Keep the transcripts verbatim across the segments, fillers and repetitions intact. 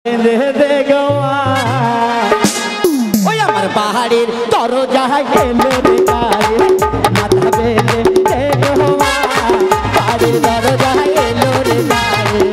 পাহাড়ের দরজায় এলো রে গাড়ি মাথা বেলে পাহাড়ের দরজায় এলো রে গাড়ি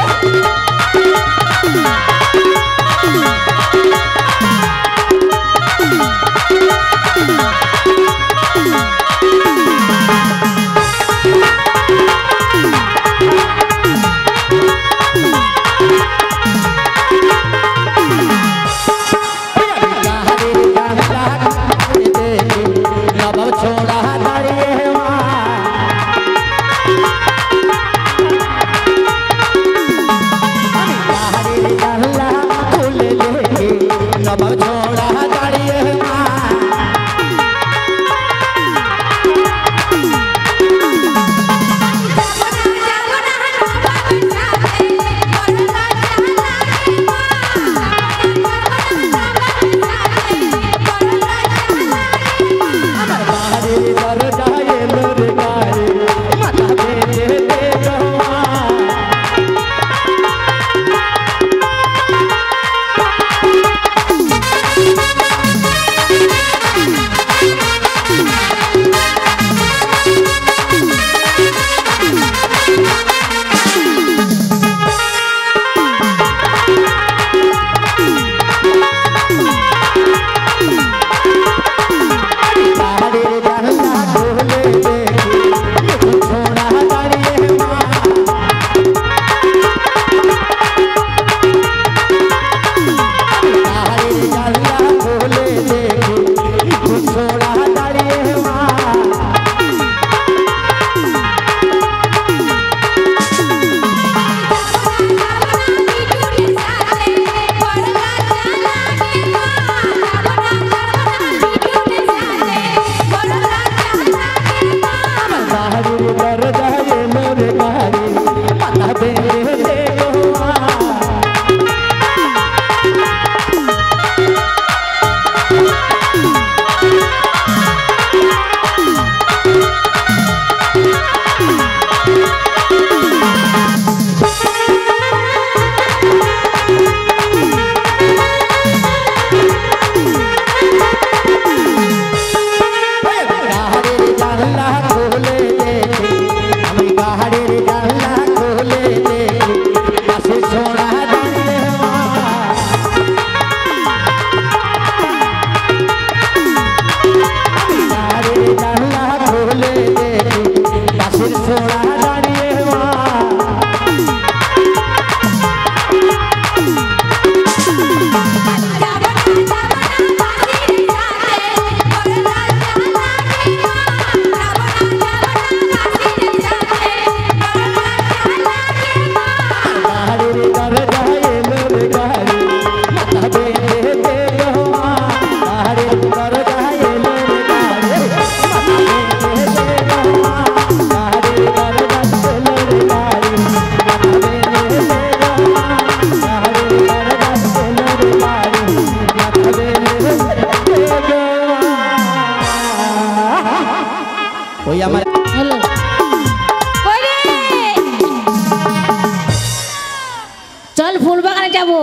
चल फुल बागाने जाबो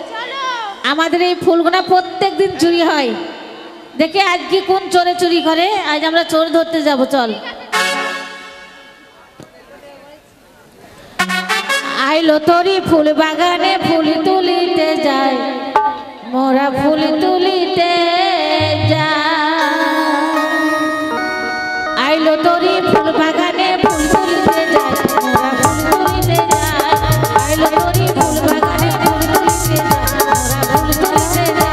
आमादेर এই ফুলগুনা প্রত্যেক দিন চুরি হয় দেখে আজ কি কোন চোরে চুরি করে আজ আমরা চোর ধরতে যাব চল আইলো তোরি ফুল বাগানে ফুল তুলিতে যায় মোরা ফুল তুলিতে যায় আইলো তোরি ফুল বাগানে ফুল তুলিতে যায় মোরা ফুল তুলিতে যায় আইলো তোরি ফুল বাগানে ফুল তুলিতে যায় মোরা ফুল তুলিতে যায়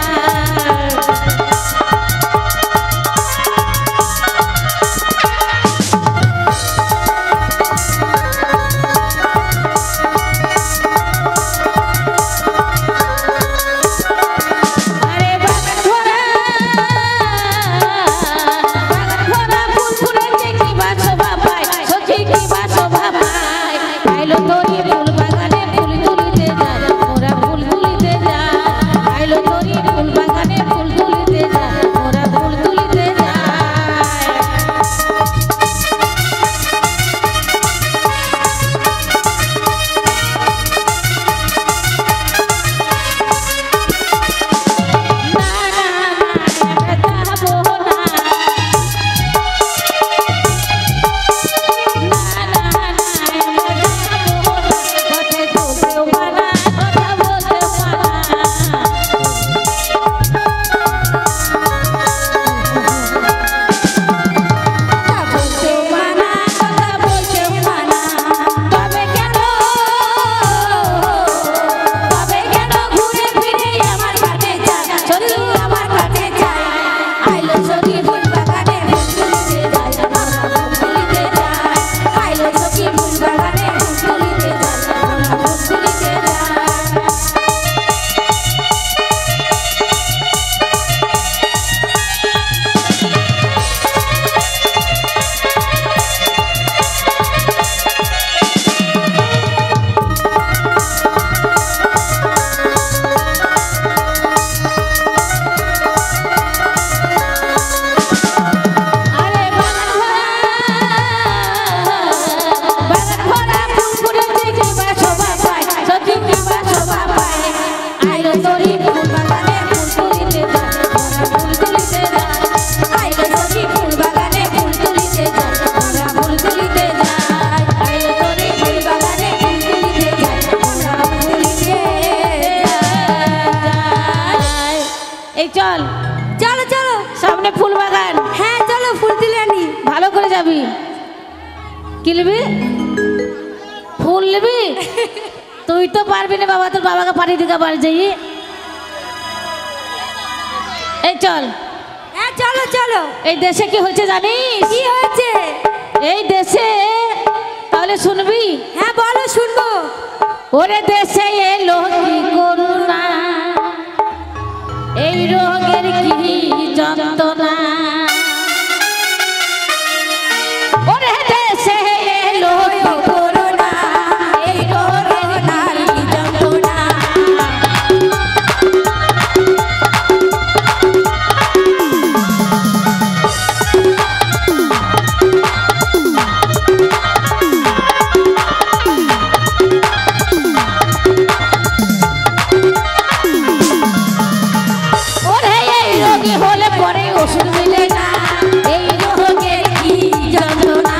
এই চল চলো চলো সামনে ফুল বাগান। হ্যাঁ চলো ফুল তুলে আনি। ভালো করে যাবি। কি নিবি? ফুল নিবি? তুই তো পারবি না বাবা, তোর বাবাকে পাঠিয়ে দিকে বাড়ি যাই। এই চল। হ্যাঁ চলো চলো। এই দেশে কি হয়েছে জানিস? কি হয়েছে? এই দেশে তাহলে শুনবি? হ্যাঁ বলো শুনবো। ওরে দেশে এলো কি করুণা, এই রোগের কি যন্ত্রণা। ওরে দেশে এলো কি করুণা, এই রোগের কি যন্ত্রণা। হলে পরে ওষুধ মিলে না, এই রোগের কি যন্ত্রণা।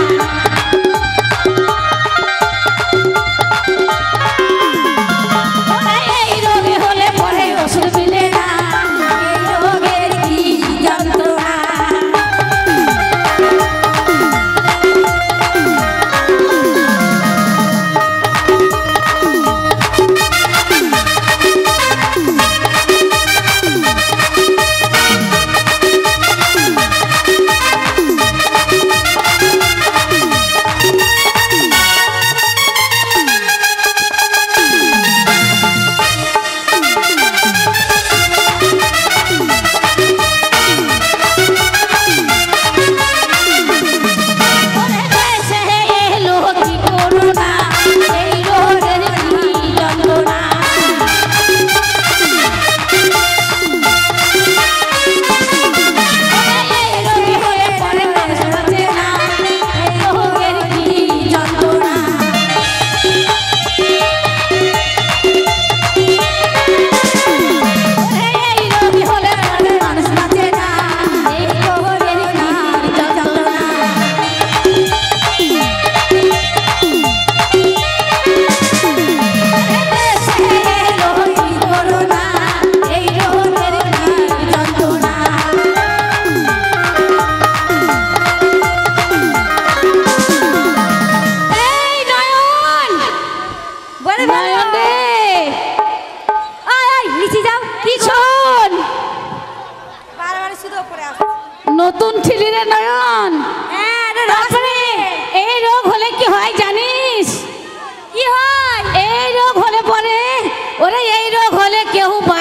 এই রোগে হলে পরে ওষুধ মিলে না, এই রোগের কি যন্ত্রণা। নতুন ঠিলিরে নয়ন। এই রোগ হলে কি হয় জানিস? কি হয়? এই রোগ হলে পরে ওরে এই রোগ হলে কেউ